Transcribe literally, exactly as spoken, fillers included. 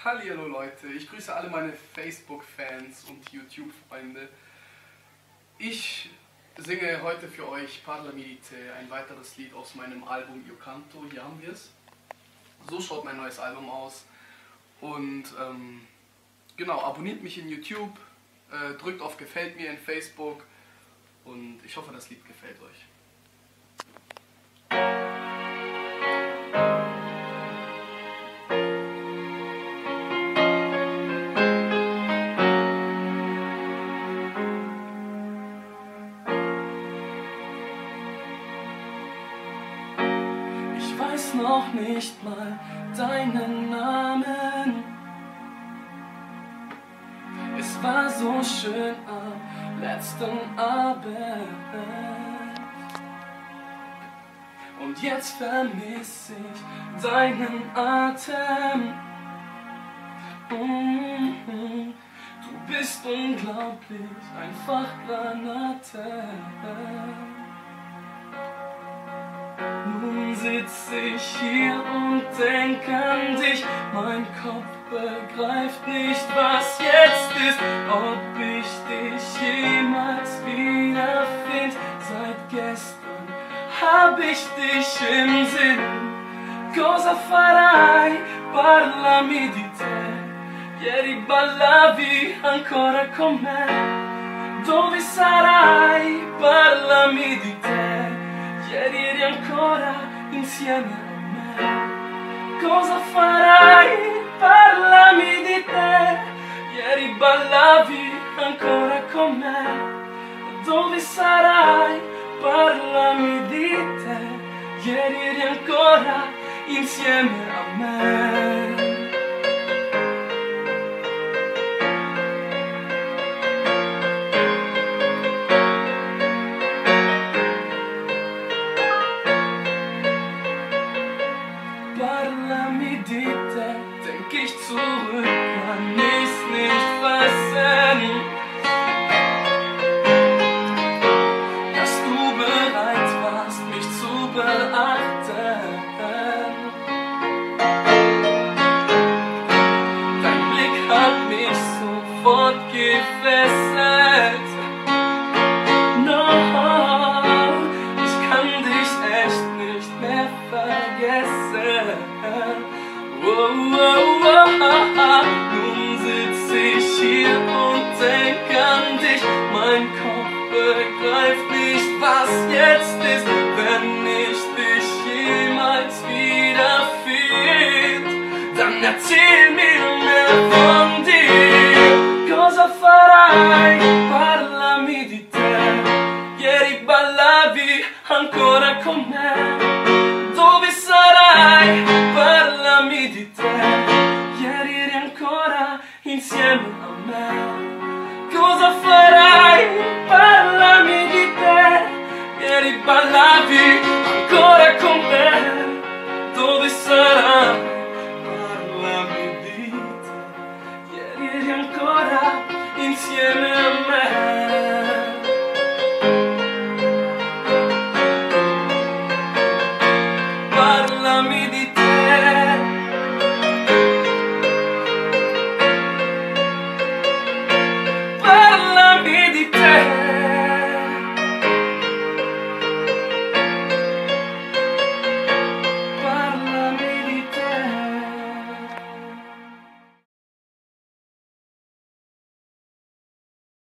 Hallihallo Leute, ich grüße alle meine Facebook-Fans und YouTube-Freunde. Ich singe heute für euch Parla mi di te, ein weiteres Lied aus meinem Album Io Canto. Hier haben wir es. So schaut mein neues Album aus. Und ähm, genau, abonniert mich in YouTube, äh, drückt auf Gefällt mir in Facebook und ich hoffe, das Lied gefällt euch. Ich weiß noch nicht mal deinen Namen. Es war so schön am letzten Abend. Und jetzt vermiss ich deinen Atem. Mhm. Du bist unglaublich, einfach Granate. Nun sitz ich hier und denk an dich. Mein Kopf begreift nicht, was jetzt ist. Ob ich dich jemals wiederfind. Seit gestern hab ich dich im Sinn. Cosa farai? Parlami di te. Ieri ballavi ancora con me. Dove sarai? Parlami di te. Ieri eri ancora insieme a me. Cosa farai? Parlami di te. Ieri ballavi ancora con me. Dove sarai? Parlami di te. Ieri eri ancora insieme a me. Parlami di te, denk ich zurück, kann ich's nicht fassen, dass du bereit warst, mich zu beachten. Dein Blick hat mich sofort gefesselt. No, ich kann dich echt nicht mehr vergessen. Oh, oh, oh, oh, oh. Nun sitz ich hier und denk an dich. Mein Kopf begreift nicht, was jetzt ist. Wenn ich dich jemals wiederfind, dann erzähl mir mehr von dir. Cosa farai? Parlami di te. Ieri ballavi ancora con me. Dove sarai? Parlami di te. Ieri eri ancora insieme a me. Cosa farai? Parlami di te. Ieri ballavi